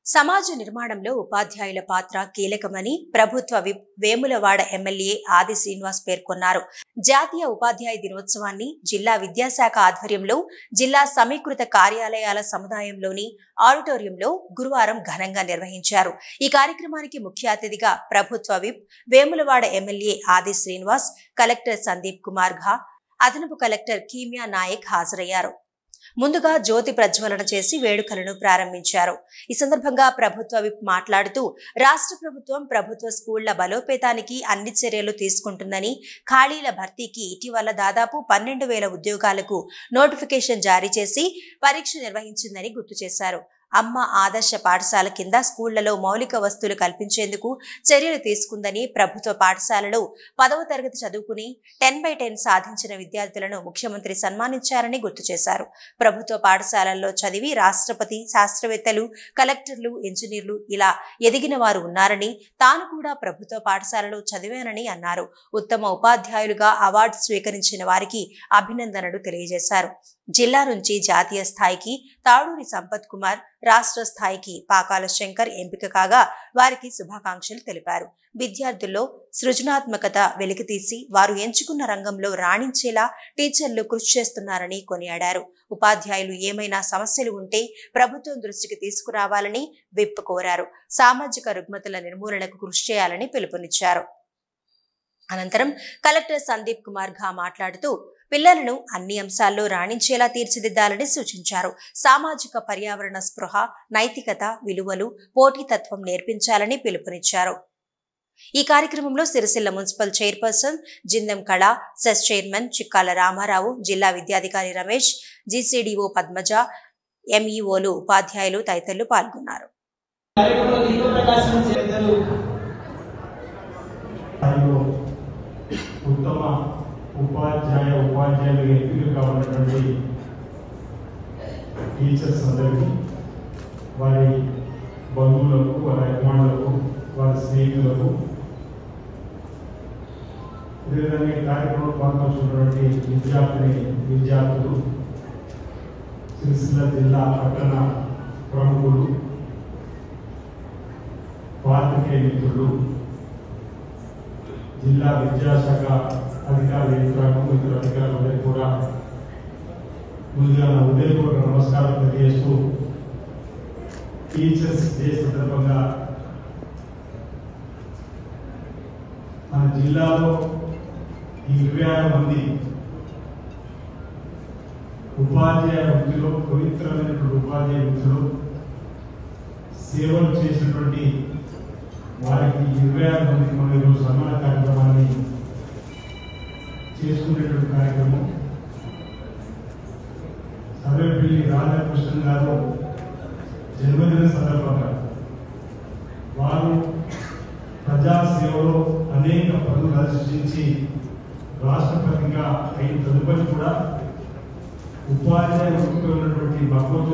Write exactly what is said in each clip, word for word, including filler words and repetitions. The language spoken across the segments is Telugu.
సమాజ నిర్మాణంలో ఉపాధ్యాయుల పాత్ర కీలకమని ప్రభుత్వ వేములవాడ ఎమ్మెల్యే ఆది శ్రీనివాస్ పేర్కొన్నారు. జాతీయ ఉపాధ్యాయ దినోత్సవాన్ని జిల్లా విద్యాశాఖ ఆధ్వర్యంలో జిల్లా సమీకృత కార్యాలయాల సముదాయంలోని ఆడిటోరియంలో గురువారం ఘనంగా నిర్వహించారు. ఈ కార్యక్రమానికి ముఖ్య అతిథిగా ప్రభుత్వ whip Vemulawada MLA Adi Srinivas, collector Sandeep Kumar Jha, అదనపు కలెక్టర్ కీమియా నాయక్ హాజరయ్యారు. ముందుగా జ్యోతి ప్రజ్వలన చేసి వేడుకలను ప్రారంభించారు. ఈ సందర్భంగా ప్రభుత్వ విప్ మాట్లాడుతూ రాష్ట్ర ప్రభుత్వం ప్రభుత్వ స్కూళ్ల బలోపేతానికి అన్ని చర్యలు తీసుకుంటుందని, ఖాళీల భర్తీకి ఇటీవల దాదాపు పన్నెండు వేల ఉద్యోగాలకు నోటిఫికేషన్ జారీ చేసి పరీక్ష నిర్వహించిందని గుర్తు చేశారు. అమ్మ ఆదర్శ పాఠశాల కింద స్కూళ్లలో మౌలిక వస్తువులు కల్పించేందుకు చర్యలు తీసుకుందని, ప్రభుత్వ పాఠశాలలో పదవ తరగతి చదువుకుని టెన్ బై టెన్ సాధించిన విద్యార్థులను ముఖ్యమంత్రి సన్మానించారని గుర్తు చేశారు. ప్రభుత్వ పాఠశాలల్లో చదివి రాష్ట్రపతి, శాస్త్రవేత్తలు, కలెక్టర్లు, ఇంజనీర్లు ఇలా ఎదిగిన వారు ఉన్నారని, తాను కూడా ప్రభుత్వ పాఠశాలలో చదివానని అన్నారు. ఉత్తమ ఉపాధ్యాయులుగా అవార్డు స్వీకరించిన వారికి అభినందనలు తెలియజేశారు. జిల్లా నుంచి జాతీయ స్థాయికి తాడూరి సంపత్ కుమార్, రాష్ట్ర స్థాయికి పాకాల శంకర్ ఎంపిక కాగా వారికి శుభాకాంక్షలు తెలిపారు. విద్యార్థుల్లో సృజనాత్మకత వెలికితీసి వారు ఎంచుకున్న రంగంలో రాణించేలా టీచర్లు కృషి చేస్తున్నారని కొనియాడారు. ఉపాధ్యాయులు ఏమైనా సమస్యలు ఉంటే ప్రభుత్వం దృష్టికి తీసుకురావాలని విప్ కోరారు. సామాజిక రుగ్మతల నిర్మూలనకు కృషి చేయాలని పిలుపునిచ్చారు. అనంతరం కలెక్టర్ సందీప్ కుమార్ ఘా మాట్లాడుతూ పిల్లలను అన్ని అంశాల్లో రాణించేలా తీర్చిదిద్దాలని సూచించారు. సామాజిక పర్యావరణ స్పృహ, నైతికత, విలువలు, పోటీతత్వం నేర్పించాలని పిలుపునిచ్చారు. ఈ కార్యక్రమంలో సిరిసిల్ల మున్సిపల్ చైర్పర్సన్ జిందం కళ, సెస్ చైర్మన్ చిక్కాల రామారావు, జిల్లా విద్యాధికారి రమేష్, జీసీడీఓ పద్మజ, ఎంఈఓలు, ఉపాధ్యాయులు తదితరులు పాల్గొన్నారు. ఉపాధ్యాయ ఉపాధ్యాయులు ఎంపిక కావాలన్నటువంటి టీచర్స్ అందరికీ, వారి బంధువులకు, వారి అభిమానులకు, వారి స్నేహితులకు, వివిధంగా కార్యక్రమంలో పాల్గొంటున్నటువంటి విద్యార్థిని విద్యార్థులు, సిరిసిల్ల జిల్లా పట్టణ ప్రముఖులు, పాత్రికేయ మిత్రులు, జిల్లా విద్యాశాఖ అధికారుల యంత్రాంగం, ఇతర అధికారులందరికీ కూడా ముందుగా నా హృదయపూర్వక నమస్కారం తెలియజేస్తూ, టీచర్స్ డే సందర్భంగా మన జిల్లాలో ఇరవై ఆరు మంది ఉపాధ్యాయ వృత్తిలో, పవిత్రమైనటువంటి ఉపాధ్యాయ వృత్తిలో సేవలు చేసినటువంటి వారికి ఇరవై ఆరు మందికి మనం ఈరోజు సన్మాన కార్యక్రమాన్ని చేసుకునేటువంటి కార్యక్రమం. సర్వేపల్లి రాధాకృష్ణన్ గారు జన్మదిన సందర్భంగా వారు ప్రజాసేవలో అనేక పనులు సృష్టించి రాష్ట్రపతిగా అయిన తదుపరి కూడా ఉపాధ్యాయ వృత్తిలో ఉన్నటువంటి భక్తులతో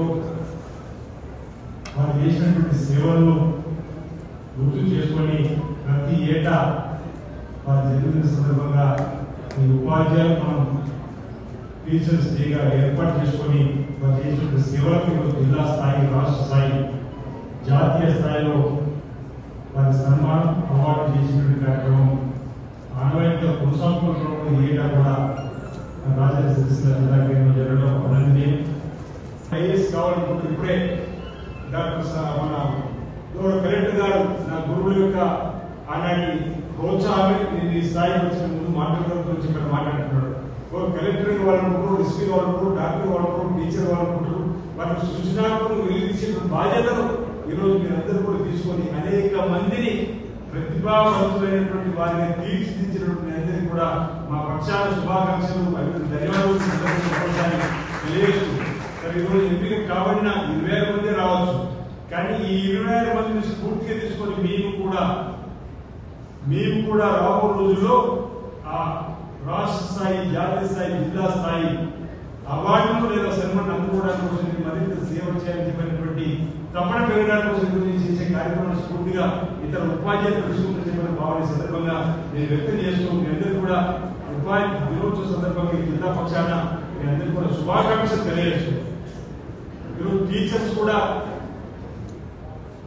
వారు చేసినటువంటి సేవలను గుర్తు చేసుకొని ప్రతి ఏటా వారి జన్మదిన సందర్భంగా ఈ ఉపాధ్యాయులు మనం టీచర్స్ డేగా ఏర్పాటు చేసుకొని వారు చేసినటువంటి సేవలకు జిల్లా స్థాయి, రాష్ట్ర స్థాయి, జాతీయ స్థాయిలో వారి సన్మానం, అవార్డు చేసినటువంటి కార్యక్రమం ఆనవాయితీగా కొనసాగుతున్న ఏటా కూడా రాజన్న సిరిసిల్ల జిల్లా కేంద్రంలో జరగడం అభినందనీయం. ఐఏఎస్ కావాలనుకుంటే ఇప్పుడే డాక్టర్ మన కలెక్టర్ గారు నా గురువుల యొక్క ఆనాటి ప్రోత్సాహమే నేను ఈ స్థాయికి వచ్చిన ముందు మాట్లాడడం గురించి ఇక్కడ మాట్లాడుతున్నాడు. కలెక్టర్ వాళ్ళనుకుంటారు, ఎస్పీ వాళ్ళనుకుంటారు, డాక్టర్ వాళ్ళనుకుంటారు, టీచర్ వాళ్ళనుకుంటారు, వారికి సృజనాత్మకం వెలిగించేటువంటి బాధ్యతను ఈరోజు మీరందరూ కూడా తీసుకొని అనేక మందిని ప్రతిభావంతులైనటువంటి వారిని తీర్చిదిద్దినటువంటి అందరికీ కూడా మా పక్షాన శుభాకాంక్షలు మరియు ధన్యవాదాలు తెలియజేస్తూ, ఈరోజు ఎంపిక కాబడిన ఇరవై ఆరు మంది రావచ్చు, కానీ ఈ ఇరవై ఆరు మందిని స్ఫూర్తిగా తీసుకొని మేము కూడా మేము కూడా రాబో రోజుల్లో ఆ రాష్ట్ర స్థాయి, జాతీయ స్థాయి, జిల్లా స్థాయి అవార్డులు లేదా సన్మానం అందుకోవడానికి కోసం మరింత సేవ చేయాలని చెప్పినటువంటి తపన పెరగడానికి కోసం చేసే కార్యక్రమాన్ని స్ఫూర్తిగా ఇతర ఉపాధ్యాయులు తెలుసుకుంటే భావన సందర్భంగా నేను వ్యక్తం చేస్తూ మీ అందరూ కూడా ఉపాధ్యాయ దినోత్సవ సందర్భంగా జిల్లా పక్షాన మీ అందరూ కూడా శుభాకాంక్షలు తెలియజేస్తూ, ఈరోజు టీచర్స్ కూడా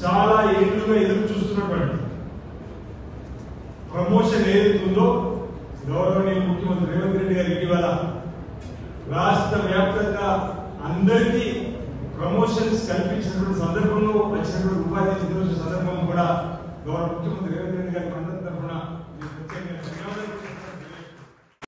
చాలా ఏళ్లుగా ఎదురు చూస్తున్నటువంటి ప్రమోషన్ ఏదైతుందో గౌరవనీయ ముఖ్యమంత్రి రేవంత్ రెడ్డి గారు ఇటీవల రాష్ట్ర వ్యాప్తంగా అందరికీ ప్రమోషన్స్ కల్పించినటువంటి సందర్భంలో వచ్చినటువంటి ఉపాధి దినోత్సవ సందర్భం కూడా గౌరవ ముఖ్యమంత్రి రేవంత్ రెడ్డి గారి